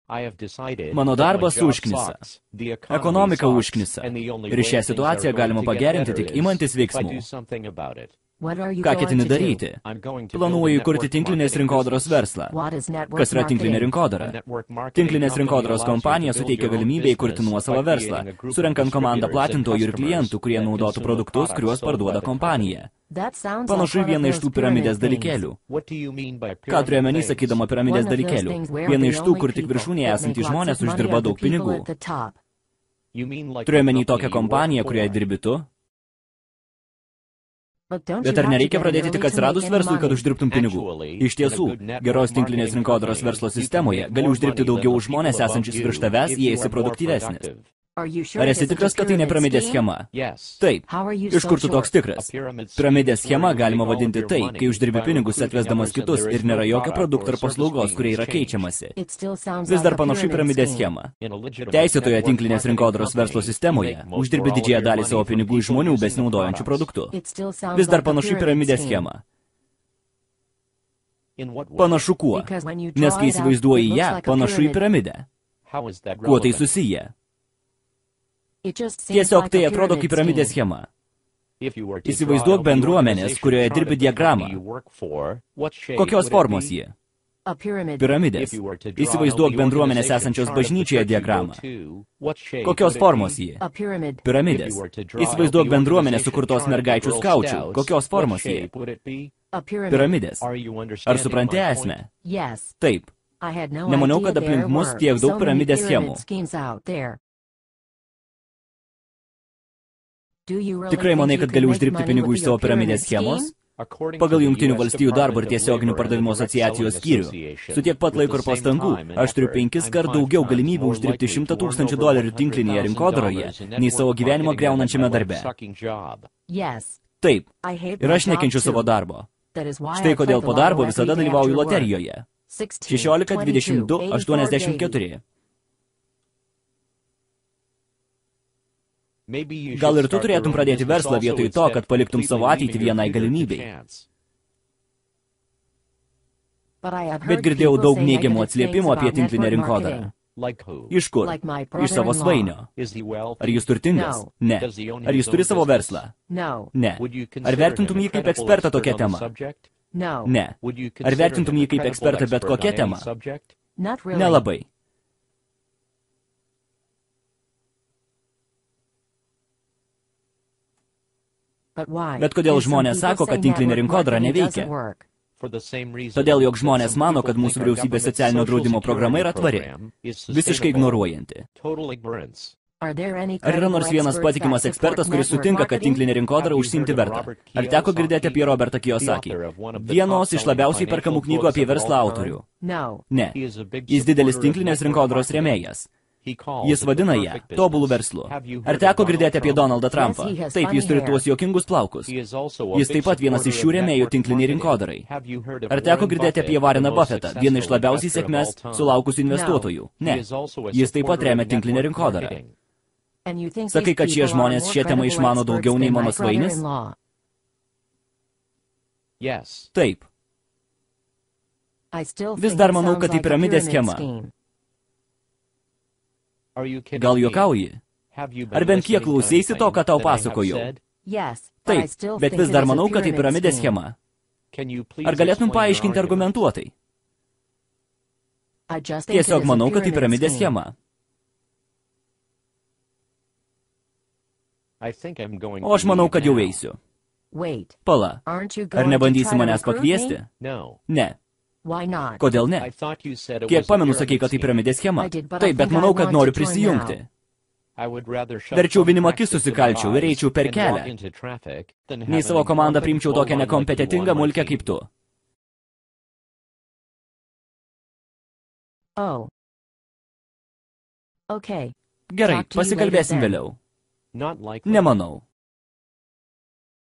Mano darbas užknisa. Ekonomika užknisa. Ir šią situaciją galima pagerinti tik imantis veiksmų. Ką ketini daryti? Planuoju įkurti tinklinės rinkodaros verslą. Kas yra tinklinė rinkodara? Tinklinės rinkodaros kompanija suteikia galimybę įkurti nuosavą verslą, surenkant komandą platintojų ir klientų, kurie naudotų produktus, kuriuos parduoda kompanija. Panašu į vieną iš tų piramidės dalykėlių. Ką turiu omeny sakydama piramidės dalykėlių? Viena iš tų, kur tik viršūnėje esantys žmonės uždirba daug pinigų. Turiu omeny tokią kompaniją, kurioje dirbi tu? Bet ar nereikia pradėti tik atsiradus verslui, kad uždirbtum pinigų? Iš tiesų, geros tinklinės rinkodaros verslo sistemoje gali uždirbti daugiau už žmonės esančius virš tavęs, jei esi produktyvesnis. Ar esi tikras, kad tai ne piramidės schema? Taip. Iš kur tu toks tikras? Piramidės schema galima vadinti tai, kai uždirbi pinigus atvesdamas kitus ir nėra jokio produkto ar paslaugos, kurie yra keičiamasi. Vis dar panašu į piramidės schemą. Teisėtoje tinklinės rinkodaros verslo sistemoje uždirbi didžiąją dalį savo pinigų iš žmonių besinaudojančių produktų. Vis dar panašu į piramidės schemą. Panašu kuo? Nes kai įsivaizduoji ją, panašu į piramidę. Kuo tai susiję? Tiesiog tai atrodo kaip piramidės schema. Įsivaizduok bendruomenės, kurioje dirbi diagramą. Kokios formos jie? Piramidės. Įsivaizduok bendruomenės esančios bažnyčioje diagramą. Kokios formos jie? Piramidės. Įsivaizduok bendruomenės sukurtos mergaičių skaučių. Kokios formos jie? Piramidės. Ar supranti esmę? Taip. Nemaniau, kad aplink mus tiek daug piramidės schemų. Tikrai manai, kad gali uždirbti pinigų iš savo piramidės schemos? Pagal Jungtinių valstijų darbo ir tiesioginių pardavimų asociacijos skyrių, su tiek pat laiko ir pastangų, aš turiu 5 kart daugiau galimybių uždirbti $100 000 tinklinėje rinkodaroje, nei savo gyvenimo griaunančiame darbe. Taip, ir aš nekenčiu savo darbo. Štai kodėl po darbo visada dalyvauju loterijoje. 16, 22, 84. Gal ir tu turėtum pradėti verslą vietoj to, kad paliktum savo ateitį vienai galimybei. Bet girdėjau daug neigiamų atsiliepimų apie tinklinę rinkodarą. Iš kur? Iš savo svainio. Ar jis turtingas? Ne. Ar jis turi savo verslą? Ne. Ar vertintum jį kaip ekspertą tokią temą? Ne. Ar vertintum jį kaip ekspertą bet kokią temą? Nelabai. Bet kodėl žmonės sako, kad tinklinė rinkodara neveikia? Todėl, jog žmonės mano, kad mūsų vyriausybės socialinio draudimo programa yra tvari, visiškai ignoruojanti. Ar yra nors vienas patikimas ekspertas, kuris sutinka, kad tinklinė rinkodara užsiimti verta? Ar teko girdėti apie Robertą Kiyosaki? Vienos iš labiausiai perkamų knygų apie verslą autorių? Ne. Jis didelis tinklinės rinkodaros rėmėjas. Jis vadina ją tobulų verslu. Ar teko girdėti apie Donaldą Trumpą? Taip, jis turi tuos juokingus plaukus. Jis taip pat vienas iš šių rėmėjų tinkliniai rinkodarai. Ar teko girdėti apie Warreną Buffettą, vieną iš labiausiai sėkmės sulaukusių investuotojų? Ne. Jis taip pat remia tinklinę rinkodarą. Sakai, kad šie žmonės šią temą išmano daugiau nei mano svainis? Taip. Vis dar manau, kad tai piramidės schema. Gal juokauji? Ar bent kiek klausėsi to, ką tau pasakojau? Taip, bet vis dar manau, kad tai piramidės schema. Ar galėtum paaiškinti argumentuotai? Tiesiog manau, kad tai piramidės schema. O aš manau, kad jau eisiu. Pala, ar nebandysi manęs pakviesti? Ne. Kodėl ne? Kiek pamenu, sakei, kad tai piramidės schema. Taip, bet manau, kad noriu prisijungti. Verčiau vienim akis susikalčiau ir eičiau per kelią. Nei savo komandą priimčiau tokią nekompetentingą mulkę kaip tu. Gerai, pasikalbėsim vėliau. Nemanau.